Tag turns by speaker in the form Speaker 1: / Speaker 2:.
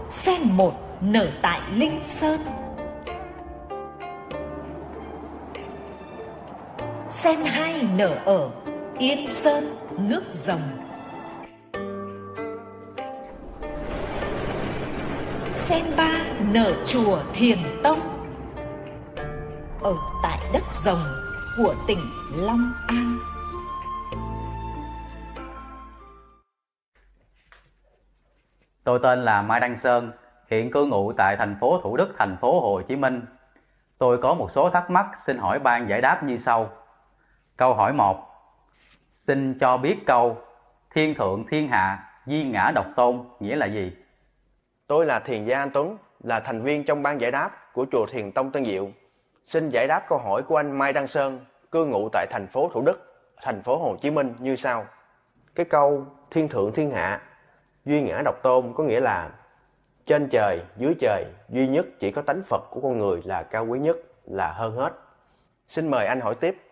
Speaker 1: Sen một nở tại Linh Sơn. Sen hai nở ở Yên Sơn nước Rồng. Sen ba nở chùa Thiền Tông ở tại đất Rồng của tỉnh Long An.
Speaker 2: Tôi tên là Mai Đăng Sơn, hiện cư ngụ tại thành phố Thủ Đức, thành phố Hồ Chí Minh. Tôi có một số thắc mắc xin hỏi ban giải đáp như sau. Câu hỏi 1. Xin cho biết câu thiên thượng thiên hạ, duy ngã độc tôn nghĩa là gì?
Speaker 3: Tôi là Thiền gia Anh Tuấn, là thành viên trong ban giải đáp của chùa Thiền Tông Tân Diệu. Xin giải đáp câu hỏi của anh Mai Đăng Sơn, cư ngụ tại thành phố Thủ Đức, thành phố Hồ Chí Minh như sau. Cái câu thiên thượng thiên hạ, duy ngã độc tôn có nghĩa là trên trời, dưới trời, duy nhất chỉ có tánh Phật của con người là cao quý nhất, là hơn hết. Xin mời anh hỏi tiếp.